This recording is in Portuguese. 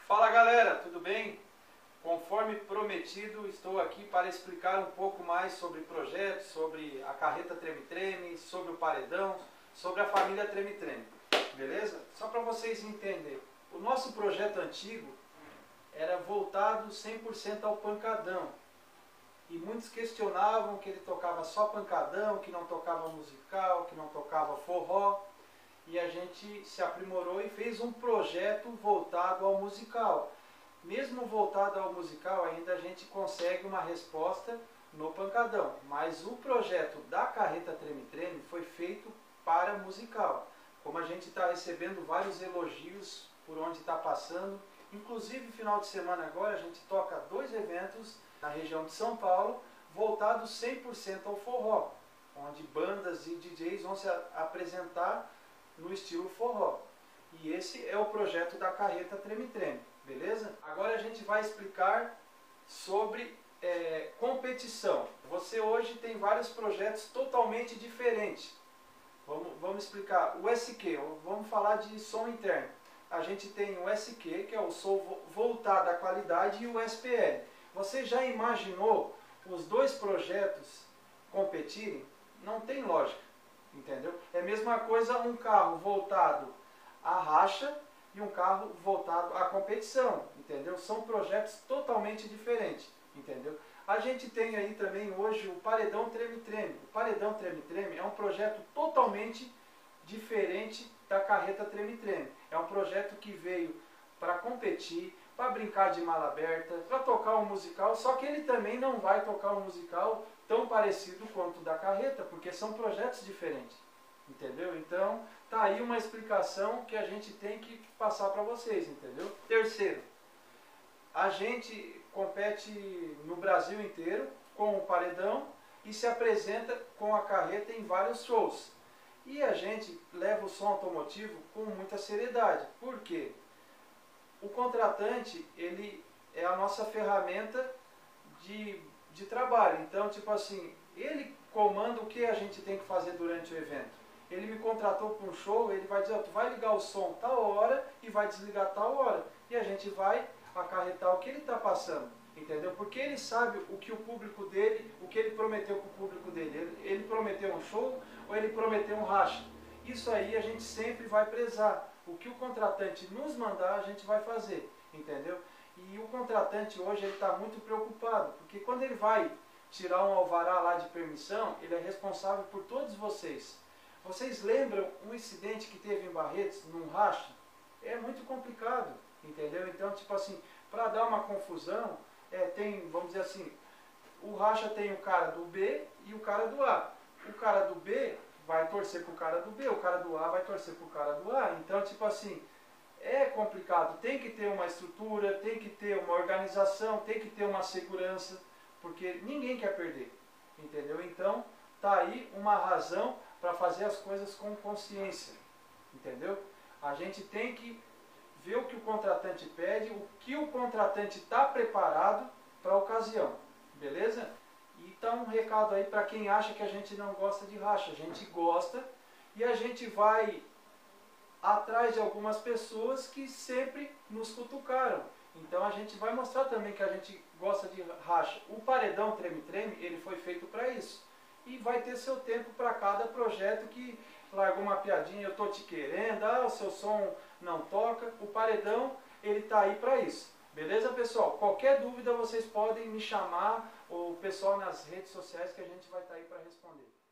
Fala galera, tudo bem? Conforme prometido, estou aqui para explicar um pouco mais sobre projetos, sobre a carreta Treme-Treme, sobre o paredão, sobre a família Treme-Treme, beleza? Só para vocês entenderem, o nosso projeto antigo era voltado 100% ao pancadão. E muitos questionavam que ele tocava só pancadão, que não tocava musical, que não tocava forró. E a gente se aprimorou e fez um projeto voltado ao musical. Mesmo voltado ao musical, ainda a gente consegue uma resposta no pancadão. Mas o projeto da carreta Treme-Treme foi feito para musical. Como a gente está recebendo vários elogios por onde está passando. Inclusive, final de semana agora, a gente toca 2 eventos na região de São Paulo, voltados 100% ao forró. Onde bandas e DJs vão se apresentar no estilo forró. E esse é o projeto da carreta Treme-Treme, beleza? Agora a gente vai explicar sobre competição. Você hoje tem vários projetos totalmente diferentes. Vamos explicar. O SQ, vamos falar de som interno. A gente tem o SQ, que é o som voltado à qualidade, e o SPL. Você já imaginou os dois projetos competirem? Não tem lógica. Entendeu? É a mesma coisa um carro voltado à racha e um carro voltado à competição, entendeu? São projetos totalmente diferentes, entendeu? A gente tem aí também hoje o Paredão Treme-Treme. O Paredão Treme-Treme é um projeto totalmente diferente da carreta Treme-Treme. É um projeto que veio para competir, para brincar de mala aberta, para tocar um musical, só que ele também não vai tocar um musical tão parecido quanto o da carreta, porque são projetos diferentes, entendeu? Então, tá aí uma explicação que a gente tem que passar para vocês, entendeu? Terceiro, a gente compete no Brasil inteiro com o paredão e se apresenta com a carreta em vários shows. E a gente leva o som automotivo com muita seriedade. Por quê? O contratante, ele é a nossa ferramenta de trabalho. Então, tipo assim, ele comanda o que a gente tem que fazer durante o evento. Ele me contratou para um show, ele vai dizer, tu vai ligar o som tal hora e vai desligar tal hora. E a gente vai acarretar o que ele está passando, entendeu? Porque ele sabe o que o público dele, o que ele prometeu para o público dele. Ele prometeu um show ou ele prometeu um racha. Isso aí a gente sempre vai prezar. O que o contratante nos mandar, a gente vai fazer, entendeu? E o contratante hoje ele está muito preocupado, porque quando ele vai tirar um alvará lá de permissão, ele é responsável por todos vocês. Vocês lembram um incidente que teve em Barretos, num racha? É muito complicado, entendeu? Então, tipo assim, para dar uma confusão, tem, vamos dizer assim, o racha tem o cara do B e o cara do A. O cara do B vai torcer pro cara do B, o cara do A vai torcer pro cara do A. Então, tipo assim, é complicado. Tem que ter uma estrutura, tem que ter uma organização, tem que ter uma segurança, porque ninguém quer perder, entendeu? Então, tá aí uma razão para fazer as coisas com consciência, entendeu? A gente tem que ver o que o contratante pede, o que o contratante está preparado para a ocasião, beleza? E tá um recado aí para quem acha que a gente não gosta de racha. A gente gosta e a gente vai atrás de algumas pessoas que sempre nos cutucaram. Então a gente vai mostrar também que a gente gosta de racha. O Paredão Treme-Treme, ele foi feito para isso. E vai ter seu tempo para cada projeto que largou uma piadinha, eu tô te querendo, o seu som não toca. O Paredão, ele tá aí para isso. Beleza, pessoal? Qualquer dúvida vocês podem me chamar ou o pessoal nas redes sociais que a gente vai estar aí para responder.